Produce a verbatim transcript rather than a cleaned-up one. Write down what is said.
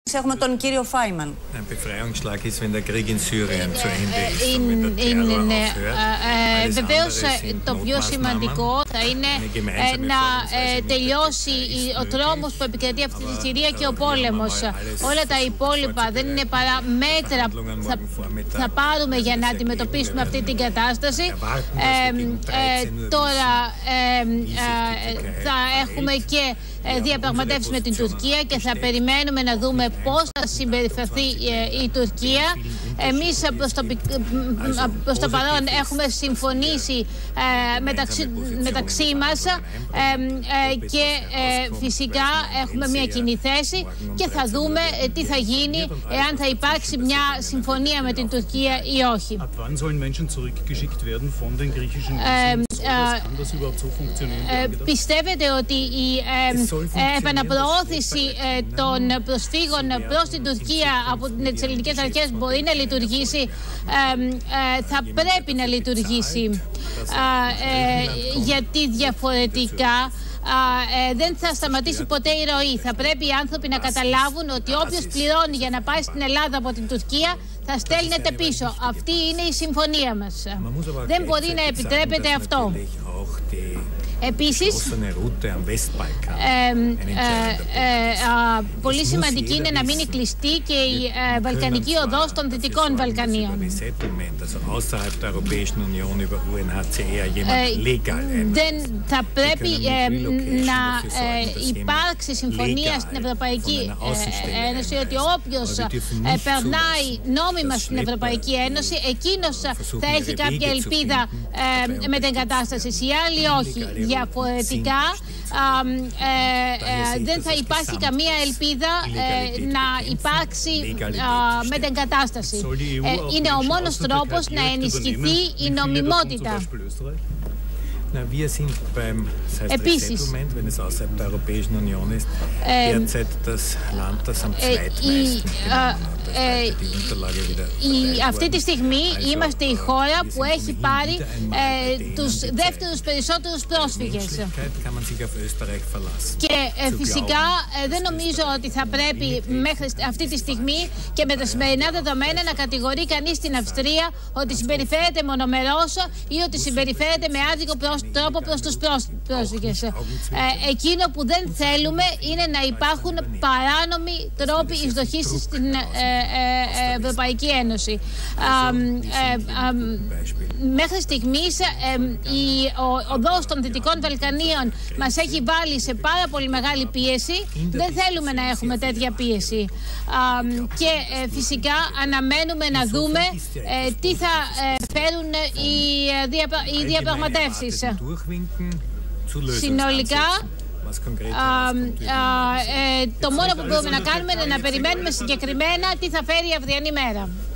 Έχουμε τον κύριο Φάιμαν. Βεβαίως το πιο σημαντικό θα είναι να τελειώσει ο τρόμος που επικρατεί αυτή τη Συρία και ο πόλεμος. Όλα τα υπόλοιπα δεν είναι παρά μέτρα που θα, θα πάρουμε για να αντιμετωπίσουμε αυτή την κατάσταση. Ε, ε, τώρα ε, ε, θα έχουμε και διαπραγματεύσεις με την Τουρκία και θα περιμένουμε να δούμε πώς θα συμπεριφερθεί η Τουρκία. Εμείς προς το, προς το παρόν έχουμε συμφωνήσει ε, μεταξύ, μεταξύ μας ε, ε, και ε, φυσικά έχουμε μια κοινή θέση και θα δούμε ε, τι θα γίνει εάν θα υπάρξει μια συμφωνία με την Τουρκία ή όχι. Ε, ε, ε, πιστεύετε ότι η ε, επαναπροώθηση ε, των προσφύγων προς την Τουρκία από τις ελληνικές αρχές μπορεί να λειτουργήσει? Ε, ε, θα πρέπει να λειτουργήσει ε, ε, γιατί διαφορετικά ε, δεν θα σταματήσει ποτέ η ροή. Θα πρέπει οι άνθρωποι να καταλάβουν ότι όποιος πληρώνει για να πάει στην Ελλάδα από την Τουρκία θα στέλνεται πίσω. Αυτή είναι η συμφωνία μας. Δεν μπορεί να επιτρέπεται αυτό. Επίσης, ε, ε, ε, πολύ σημαντική είναι να μείνει κλειστή και η ε, Βαλκανική οδός των Δυτικών Βαλκανίων. Ε, δεν θα πρέπει ε, να ε, υπάρξει συμφωνία στην Ευρωπαϊκή ε, Ένωση ότι όποιος ε, περνάει νόμιμα στην Ευρωπαϊκή Ένωση, εκείνος θα έχει κάποια ελπίδα ε, μετεγκατάστασης, οι άλλοι όχι. Διαφορετικά α, ε, ε, δεν θα υπάρχει καμία ελπίδα ε, να υπάρξει μετεγκατάσταση. Ε, είναι ο μόνος τρόπος να ενισχυθεί η νομιμότητα. Επίσης, αυτή τη στιγμή είμαστε η χώρα που έχει πάρει ε, τους δεύτερους περισσότερους πρόσφυγες. Και ε, φυσικά ε, δεν νομίζω ότι θα πρέπει μέχρι αυτή τη στιγμή και με τα σημερινά δεδομένα να κατηγορεί κανείς την Αυστρία ότι συμπεριφέρεται μονομερώς ή ότι συμπεριφέρεται με άδικο τρόπο προς τους πρόσφυγες. Ε, εκείνο που δεν θέλουμε είναι να υπάρχουν παράνομοι τρόποι εισδοχής στην ε, ε, Ευρωπαϊκή Ένωση. Ε, ε, μέχρι στιγμής ε, η οδός των Δυτικών Βαλκανίων μας έχει βάλει σε πάρα πολύ μεγάλη πίεση. Δεν θέλουμε να έχουμε τέτοια πίεση. Ε, και ε, φυσικά αναμένουμε να δούμε ε, τι θα ε, φέρουν οι, διαπρα... οι διαπραγματεύσεις. Συνολικά, α, α, ε, το μόνο που μπορούμε να κάνουμε είναι να περιμένουμε συγκεκριμένα τι θα φέρει η αυριανή μέρα.